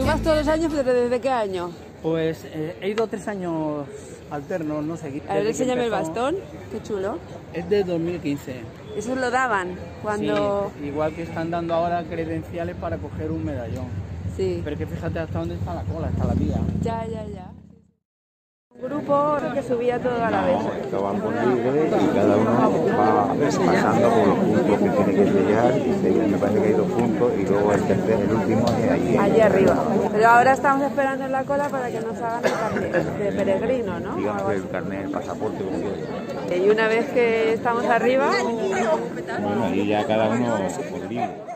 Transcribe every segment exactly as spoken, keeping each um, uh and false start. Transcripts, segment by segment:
¿Vas todos los años, pero desde qué año? Pues eh, he ido tres años alternos, no sé. A ver, enséñame el bastón, qué chulo. Es de dos mil quince. Eso lo daban cuando... Sí, igual que están dando ahora credenciales para coger un medallón. Sí. Pero que fíjate hasta dónde está la cola, está la vía. Ya, ya, ya. Un grupo que subía todo a la vez. Estaban por libre y cada uno va pasando por los puntos que tiene que sellar y sellar. Me parece que hay dos puntos y luego el tercer, el último es allí. Allí arriba. Pero ahora estamos esperando en la cola para que nos hagan el carnet de peregrino, ¿no? Digamos el carnet, el pasaporte, como quieras. Y una vez que estamos arriba... Bueno, ahí ya cada uno por libre.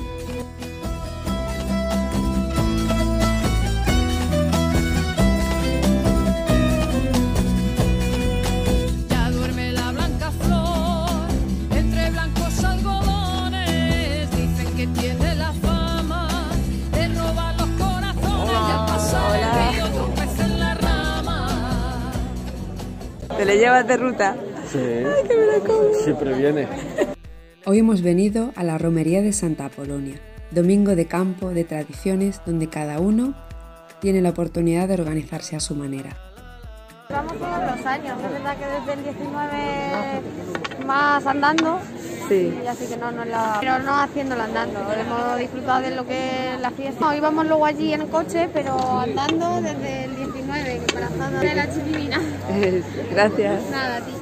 ¿Te le llevas de ruta? Sí. Ay, que me la como. Siempre viene. Hoy hemos venido a la romería de Santa Apolonia, domingo de campo, de tradiciones, donde cada uno tiene la oportunidad de organizarse a su manera. Vamos todos los años, es verdad que desde el diecinueve más andando, sí. Y así que no, no la... pero no haciéndolo andando, hemos disfrutado de lo que es la fiesta. No, íbamos luego allí en coche, pero andando desde el diecinueve, embarazada de la chiquilina. Gracias. Nada, tío.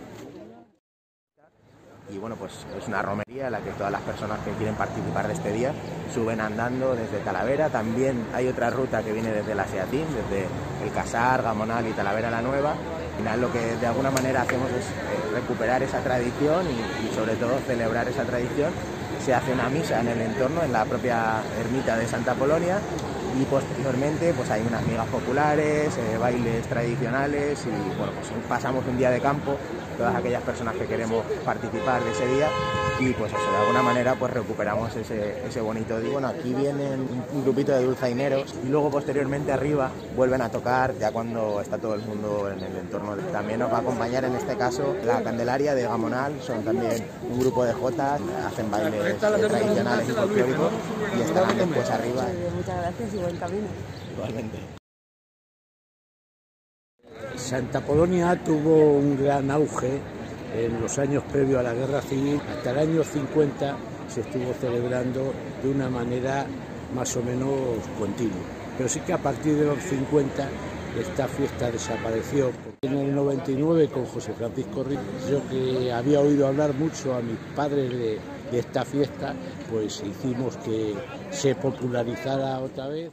Y bueno, pues es una romería en la que todas las personas que quieren participar de este día suben andando desde Talavera. También hay otra ruta que viene desde la Seatín, desde el Casar, Gamonal y Talavera la Nueva. Al final lo que de alguna manera hacemos es eh, recuperar esa tradición y, y sobre todo celebrar esa tradición. Se hace una misa en el entorno, en la propia ermita de Santa Apolonia, y posteriormente pues hay unas migas populares, eh, bailes tradicionales y bueno, pues pasamos un día de campo, todas aquellas personas que queremos participar de ese día y pues eso, de alguna manera pues recuperamos ese, ese bonito día. Bueno, aquí vienen un grupito de dulzaineros y luego posteriormente arriba vuelven a tocar ya cuando está todo el mundo en el entorno. También nos va a acompañar en este caso la Candelaria de Gamonal, son también un grupo de jotas, hacen bailes tradicionales y folclóricos y estarán después arriba. Muchas gracias y buen camino. Igualmente. Santa Apolonia tuvo un gran auge en los años previos a la Guerra Civil. Hasta el año cincuenta se estuvo celebrando de una manera más o menos continua. Pero sí que a partir de los cincuenta esta fiesta desapareció. En el noventa y nueve con José Francisco Rico, yo que había oído hablar mucho a mis padres de, de esta fiesta, pues hicimos que se popularizara otra vez.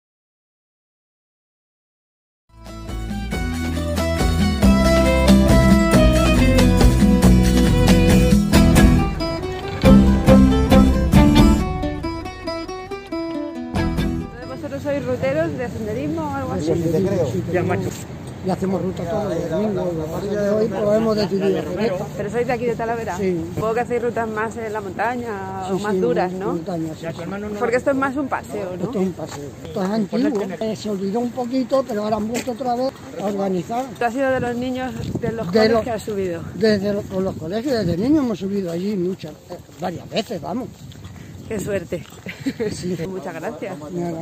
¿Sois ruteros de senderismo o algo así? Sí, te creo. Ya, macho. Y hacemos ruta todos los domingos. A partir de hoy pues hemos decidido hacer esto. ¿Pero sois de aquí de Talavera? Sí. Supongo que hacéis rutas más en la montaña Sí, o más sí, duras, ¿no? Montaña, sí. Porque esto es más un paseo, ¿no? Esto es un paseo. Esto es antiguo. Eh, se olvidó un poquito, pero ahora han vuelto otra vez a organizar. Tú has sido de los niños de los De colegios los- que has subido. Desde lo- con los colegios, desde niños hemos subido allí muchas, eh, varias veces, vamos. Qué suerte. Sí. Muchas gracias. Nada.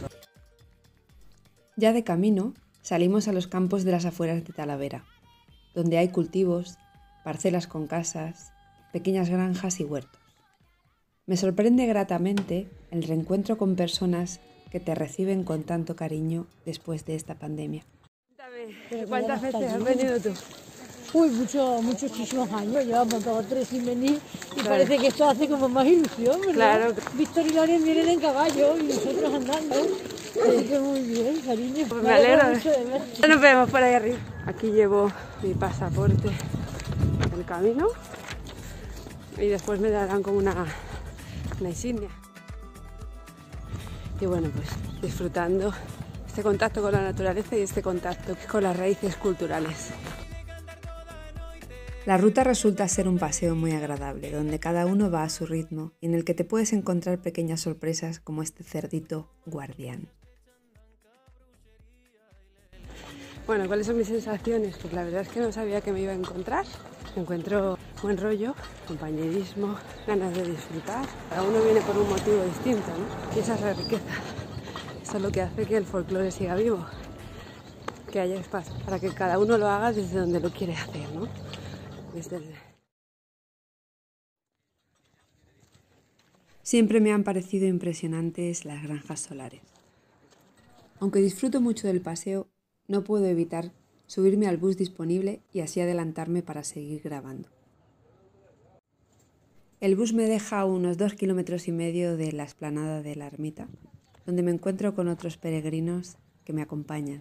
Ya de camino, salimos a los campos de las afueras de Talavera, donde hay cultivos, parcelas con casas, pequeñas granjas y huertos. Me sorprende gratamente el reencuentro con personas que te reciben con tanto cariño después de esta pandemia. Cuéntame, ¿cuántas veces has venido tú? Uy, muchos, muchos, muchísimos años, llevamos dos o tres sin venir y parece que esto hace como más ilusión, ¿verdad? Claro. Víctor y Loren vienen en caballo y nosotros andando, así que muy bien, cariño. Pues me alegro. mucho de ver. Nos vemos por ahí arriba. Aquí llevo mi pasaporte del camino y después me darán como una, una insignia. Y bueno, pues disfrutando este contacto con la naturaleza y este contacto con las raíces culturales. La ruta resulta ser un paseo muy agradable, donde cada uno va a su ritmo y en el que te puedes encontrar pequeñas sorpresas como este cerdito guardián. Bueno, ¿cuáles son mis sensaciones? Pues la verdad es que no sabía que me iba a encontrar. Encuentro buen rollo, compañerismo, ganas de disfrutar. Cada uno viene por un motivo distinto, ¿no? Y esa es la riqueza Eso es lo que hace que el folclore siga vivo, que haya espacio para que cada uno lo haga desde donde lo quiere hacer, ¿no? Desde el... Siempre me han parecido impresionantes las granjas solares. Aunque disfruto mucho del paseo, no puedo evitar subirme al bus disponible y así adelantarme para seguir grabando. El bus me deja a unos dos kilómetros y medio de la explanada de la ermita, donde me encuentro con otros peregrinos que me acompañan.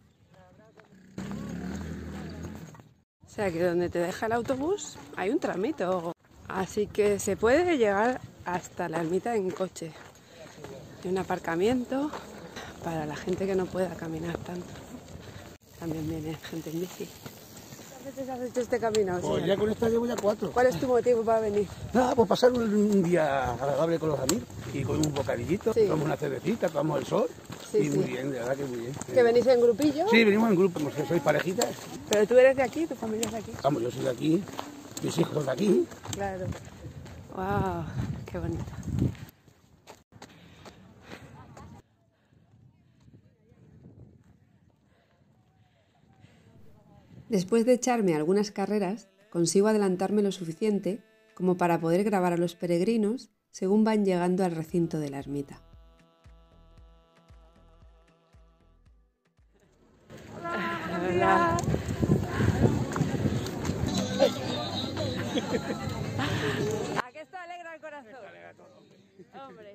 O sea que donde te deja el autobús hay un tramito, así que se puede llegar hasta la ermita en coche. Hay un aparcamiento para la gente que no pueda caminar tanto. También viene gente en bici. ¿Cuántas veces has hecho este camino? Pues ya con esta llevo ya cuatro. ¿Cuál es tu motivo para venir? Nada, pues pasar un, un día agradable con los amigos y con un bocadillito, Sí. tomamos una cervecita, tomamos el sol Sí, y sí. muy bien, de verdad que muy bien. ¿Que venís en grupillo? Sí, venimos en grupo, como que sois parejitas. ¿Pero tú eres de aquí? ¿Tu familia es de aquí? Vamos, yo soy de aquí, mis hijos de aquí. Claro. ¡Wow! ¡Qué bonito! Después de echarme algunas carreras, consigo adelantarme lo suficiente como para poder grabar a los peregrinos según van llegando al recinto de la ermita. Hola. ¿A qué esto alegra el corazón? Hombre.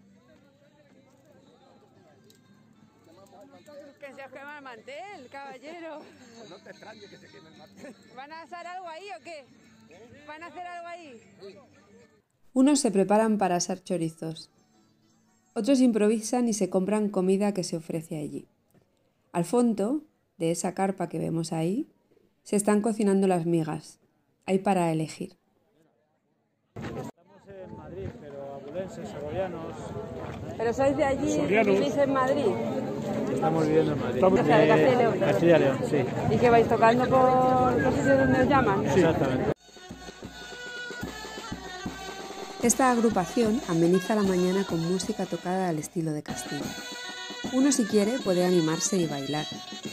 Que se os quema el mantel, caballero. No te extrañes que se queme el mantel. ¿Van a hacer algo ahí o qué? ¿Van a hacer algo ahí? Unos se preparan para asar chorizos, otros improvisan y se compran comida que se ofrece allí. Al fondo de esa carpa que vemos ahí, se están cocinando las migas. Hay para elegir. Estamos en Madrid, pero abulenses, segovianos. ¿Pero sois de allí y Sorianos. vivís en Madrid? Estamos viviendo en Madrid. Estamos de Castilla y León. Castilla y León, sí. ¿Y que vais tocando por los sitios donde os llaman? Sí, exactamente. Esta agrupación ameniza la mañana con música tocada al estilo de Castilla. Uno, si quiere, puede animarse y bailar.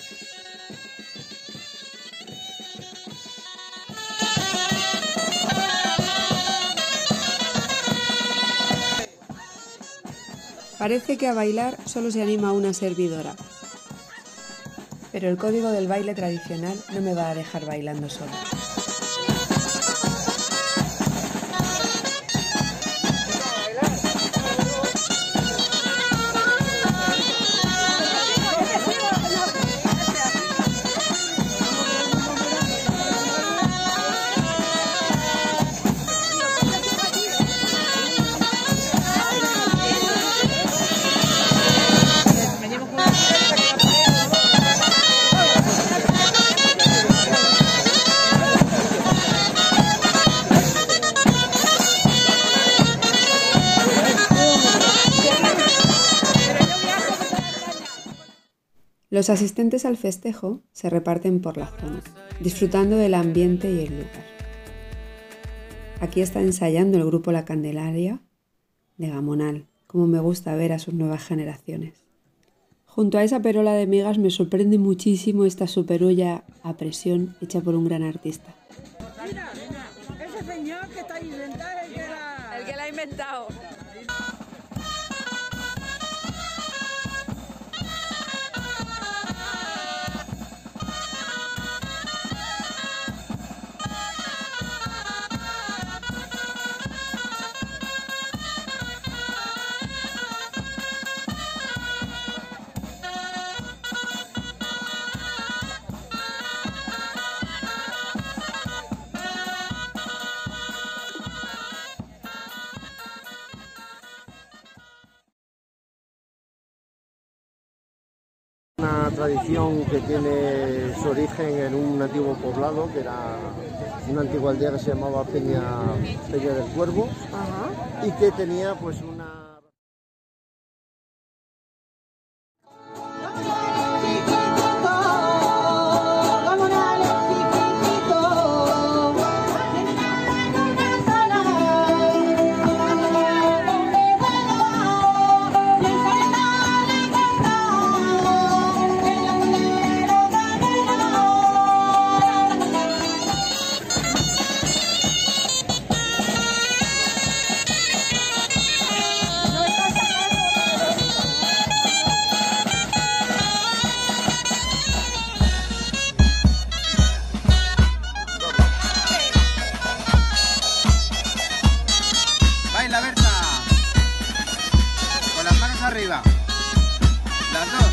Parece que a bailar solo se anima una servidora. Pero el código del baile tradicional no me va a dejar bailando sola. Los asistentes al festejo se reparten por la zona, disfrutando del ambiente y el lugar. Aquí está ensayando el grupo La Candelaria de Gamonal, como me gusta ver a sus nuevas generaciones. Junto a esa perola de migas me sorprende muchísimo esta superolla a presión hecha por un gran artista. Mira, ese señor que está inventado es el que la... El que la ha inventado. Una tradición que tiene su origen en un antiguo poblado, que era una antigua aldea que se llamaba Peña, Peña del Cuervo. Ajá. Y que tenía pues una... arriba. Las dos.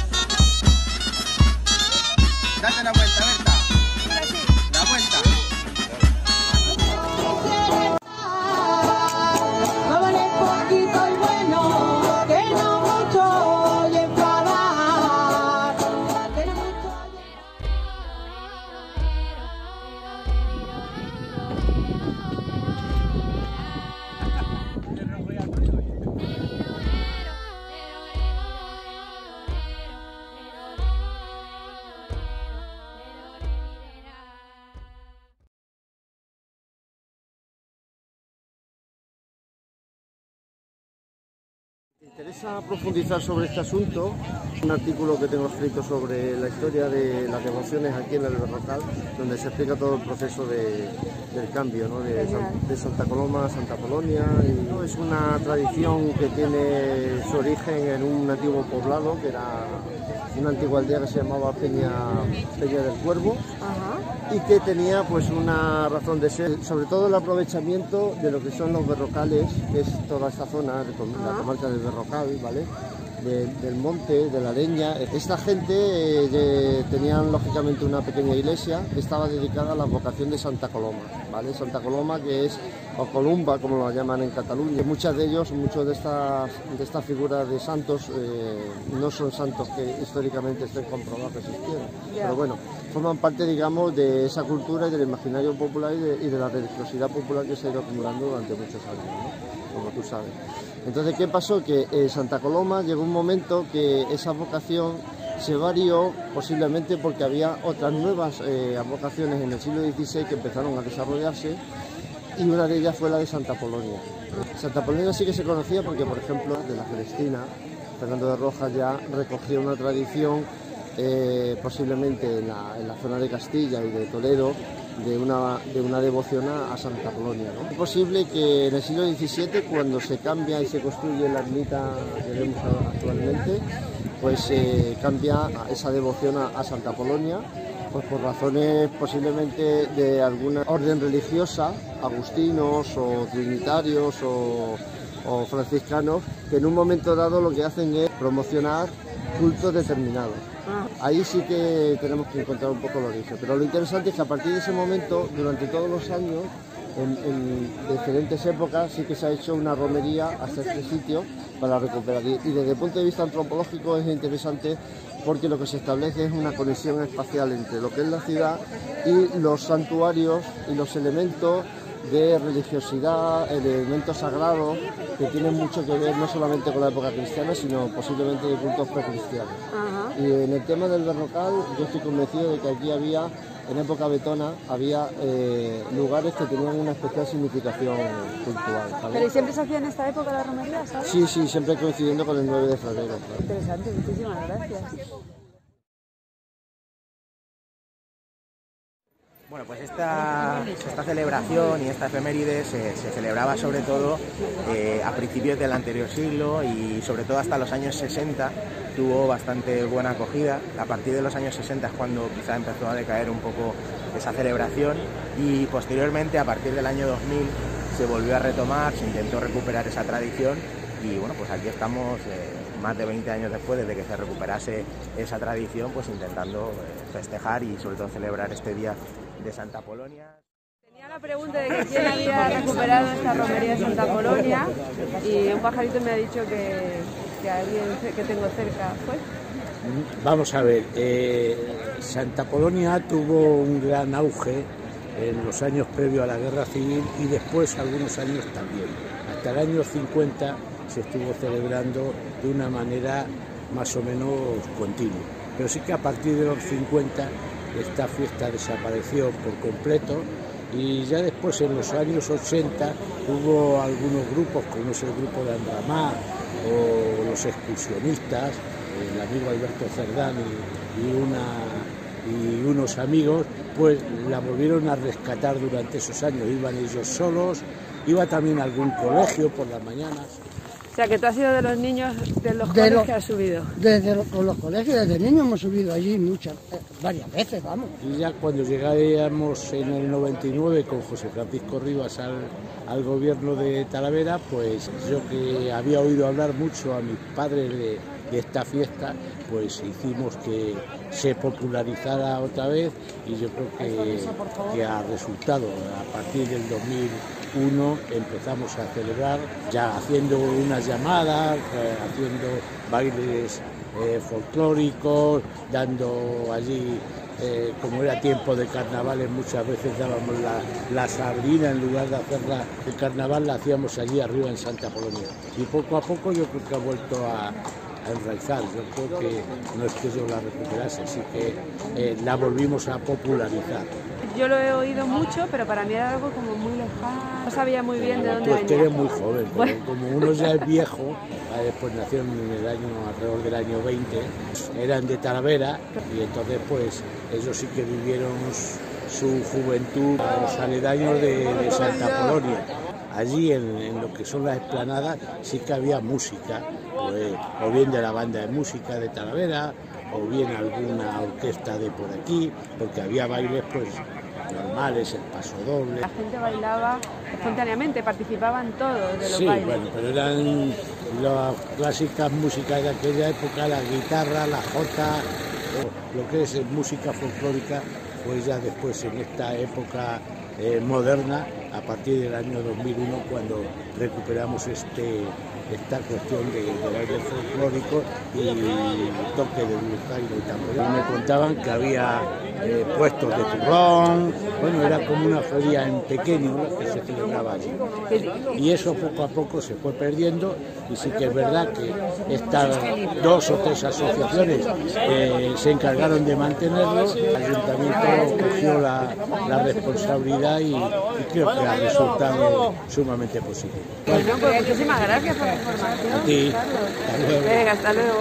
Date la vuelta, Berta. La vuelta. ¿Te interesa profundizar sobre este asunto? Un artículo que tengo escrito sobre la historia de las devociones aquí en el Berrocal, donde se explica todo el proceso de, del cambio, ¿no? de, de Santa Coloma a Santa Polonia. Y, ¿no? Es una tradición que tiene su origen en un antiguo poblado, que era una antigua aldea que se llamaba Peña, Peña del Cuervo. Ajá. Y que tenía pues una razón de ser, sobre todo el aprovechamiento de lo que son los berrocales, que es toda esta zona, la comarca del Berrocal, ¿vale? De, del monte, de la leña. Esta gente eh, de, tenían lógicamente una pequeña iglesia que estaba dedicada a la vocación de Santa Coloma, ¿vale? Santa Coloma, que es, o Columba, como lo llaman en Cataluña. Muchas de ellos, muchos de estas, de estas figuras de santos eh, no son santos que históricamente estén comprobados que existieron, yeah. Pero bueno, forman parte, digamos, de esa cultura y del imaginario popular y de, y de la religiosidad popular que se ha ido acumulando durante muchos años, ¿no? Como tú sabes. Entonces, ¿qué pasó? Que en Santa Coloma llegó un momento que esa vocación se varió, posiblemente porque había otras nuevas eh, vocaciones en el siglo dieciséis que empezaron a desarrollarse, y una de ellas fue la de Santa Polonia. Santa Polonia sí que se conocía porque, por ejemplo, de la Celestina, Fernando de Rojas ya recogía una tradición, eh, posiblemente en la, en la zona de Castilla y de Toledo, de una, de una devoción a, a Santa Polonia, ¿no? Es posible que en el siglo diecisiete, cuando se cambia y se construye la ermita que vemos actualmente, pues eh, cambia esa devoción a, a Santa Polonia, pues por razones posiblemente de alguna orden religiosa, agustinos o trinitarios o, o franciscanos, que en un momento dado lo que hacen es promocionar cultos determinados. Ahí sí que tenemos que encontrar un poco el origen, pero lo interesante es que a partir de ese momento, durante todos los años, en, en diferentes épocas, sí que se ha hecho una romería hasta este sitio para recuperar. Y, y desde el punto de vista antropológico es interesante porque lo que se establece es una conexión espacial entre lo que es la ciudad y los santuarios y los elementos de religiosidad, elementos sagrados que tienen mucho que ver no solamente con la época cristiana, sino posiblemente de cultos precristianos. Ajá. Y en el tema del Berrocal, yo estoy convencido de que aquí había, en época betona, había eh, lugares que tenían una especial significación cultural, ¿sabes? ¿Pero siempre se hacía en esta época la romería, sabes? Sí, sí, siempre coincidiendo con el nueve de febrero. Claro. Interesante, muchísimas gracias. Bueno, pues esta, esta celebración y esta efeméride se, se celebraba sobre todo eh, a principios del anterior siglo y sobre todo hasta los años sesenta tuvo bastante buena acogida. A partir de los años sesenta es cuando quizá empezó a decaer un poco esa celebración y posteriormente a partir del año dos mil se volvió a retomar, se intentó recuperar esa tradición y bueno, pues aquí estamos eh, más de veinte años después desde que se recuperase esa tradición, pues intentando eh, festejar y sobre todo celebrar este día de Santa Polonia. Tenía la pregunta de que quién había recuperado esta romería de Santa Polonia y un pajarito me ha dicho que, que alguien que tengo cerca fue. Vamos a ver, eh, Santa Polonia tuvo un gran auge en los años previos a la Guerra Civil y después algunos años también. Hasta el año cincuenta se estuvo celebrando de una manera más o menos continua, pero sí que a partir de los cincuenta esta fiesta desapareció por completo y ya después en los años ochenta hubo algunos grupos como es el grupo de Andramá o los excursionistas, el amigo Alberto Cerdán y, y, una, y unos amigos, pues la volvieron a rescatar durante esos años. Iban ellos solos, iba también algún colegio por las mañanas sea, que tú has sido de los niños de los De colegios lo- que has subido. Desde lo- con los colegios, desde niños hemos subido allí muchas, eh, varias veces, vamos. Y ya cuando llegábamos en el noventa y nueve con José Francisco Rivas al, al gobierno de Talavera, pues yo que había oído hablar mucho a mis padres de, de esta fiesta, pues hicimos que se popularizara otra vez y yo creo que, que ha resultado. A partir del dos mil uno empezamos a celebrar ya haciendo unas llamadas, eh, haciendo bailes eh, folclóricos, dando allí, eh, como era tiempo de carnavales, muchas veces dábamos la, la sardina en lugar de hacer la, el carnaval, la hacíamos allí arriba en Santa Polonia. Y poco a poco yo creo que ha vuelto a, a enraizar. Yo creo que no es que yo la recuperase, así que eh, la volvimos a popularizar. Yo lo he oído mucho, pero para mí era algo como muy lejano. No sabía muy bien de dónde Pues que venía. eres muy joven, pero Bueno. como uno ya es viejo, eh, pues nacieron en el año, alrededor del año veinte, eran de Talavera y entonces pues ellos sí que vivieron su juventud a los aledaños de, de Santa Polonia. Allí en, en lo que son las explanadas sí que había música, pues, o bien de la banda de música de Talavera, o bien alguna orquesta de por aquí, porque había bailes pues normales, el paso doble. La gente bailaba espontáneamente, participaban todos de los Sí, bailes. bueno, pero eran las clásicas músicas de aquella época, la guitarra, la jota, lo que es música folclórica, pues ya después en esta época eh, moderna, a partir del año dos mil uno, cuando recuperamos este, esta cuestión de, de baile folclórico y toque de dulzaina y tamboril. Y me contaban que había eh, puestos de turrón, bueno, era como una feria en pequeño, ¿no?, que se celebraba allí. Y eso poco a poco se fue perdiendo y sí que es verdad que estas dos o tres asociaciones eh, se encargaron de mantenerlo, el ayuntamiento cogió la, la responsabilidad y, y creo que ha resultado sumamente positivo. Bueno, pues muchísimas gracias por la información. A ti. Carlos. Hasta luego. Venga, hasta luego.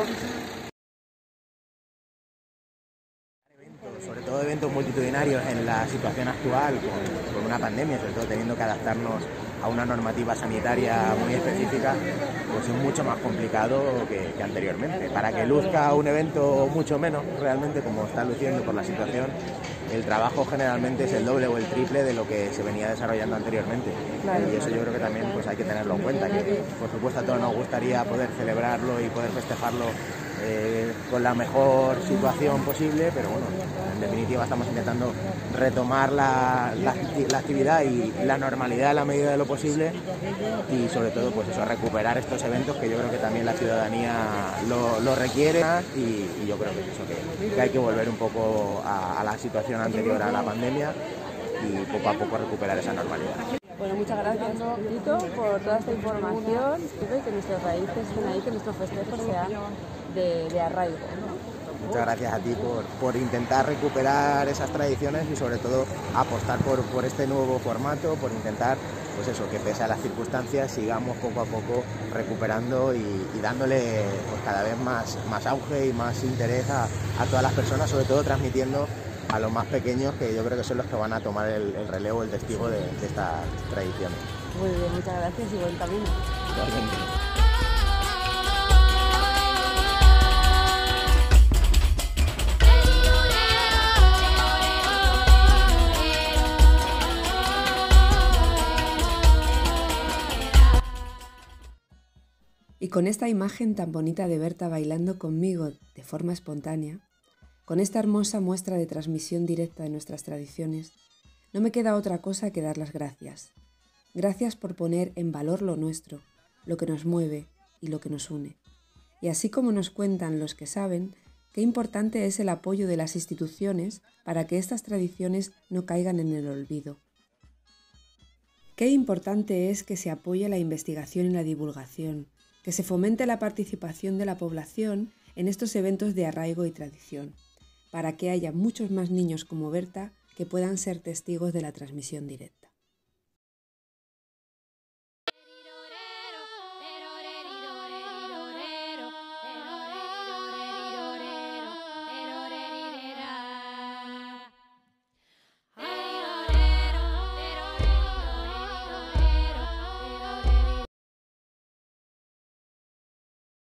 Sobre todo eventos multitudinarios en la situación actual, con, con una pandemia, sobre todo teniendo que adaptarnos a una normativa sanitaria muy específica, pues es mucho más complicado que, que anteriormente. Para que luzca un evento mucho menos, realmente, como está luciendo por la situación, el trabajo generalmente es el doble o el triple de lo que se venía desarrollando anteriormente. Claro. Y eso yo creo que también pues, hay que tenerlo en cuenta, que por supuesto a todos nos gustaría poder celebrarlo y poder festejarlo Eh, con la mejor situación posible, pero bueno, en definitiva estamos intentando retomar la, la, la actividad y la normalidad en la medida de lo posible y sobre todo pues eso, recuperar estos eventos que yo creo que también la ciudadanía lo, lo requiere y, y yo creo que, eso, que, que hay que volver un poco a, a la situación anterior a la pandemia y poco a poco recuperar esa normalidad. Bueno, muchas gracias, Tito, por toda esta información y que nuestras raíces estén ahí, que nuestros festejos sean de, de arraigo, ¿no? Muchas gracias a ti por, por intentar recuperar esas tradiciones y sobre todo apostar por, por este nuevo formato, por intentar, pues eso, que pese a las circunstancias sigamos poco a poco recuperando y, y dándole pues cada vez más, más auge y más interés a, a todas las personas, sobre todo transmitiendo a los más pequeños, que yo creo que son los que van a tomar el, el relevo, el testigo de, de estas tradiciones. Muy bien, muchas gracias y buen camino. Igualmente. Y con esta imagen tan bonita de Berta bailando conmigo de forma espontánea, con esta hermosa muestra de transmisión directa de nuestras tradiciones, no me queda otra cosa que dar las gracias. Gracias por poner en valor lo nuestro, lo que nos mueve y lo que nos une. Y así como nos cuentan los que saben, qué importante es el apoyo de las instituciones para que estas tradiciones no caigan en el olvido. Qué importante es que se apoye la investigación y la divulgación, que se fomente la participación de la población en estos eventos de arraigo y tradición, para que haya muchos más niños como Berta que puedan ser testigos de la transmisión directa.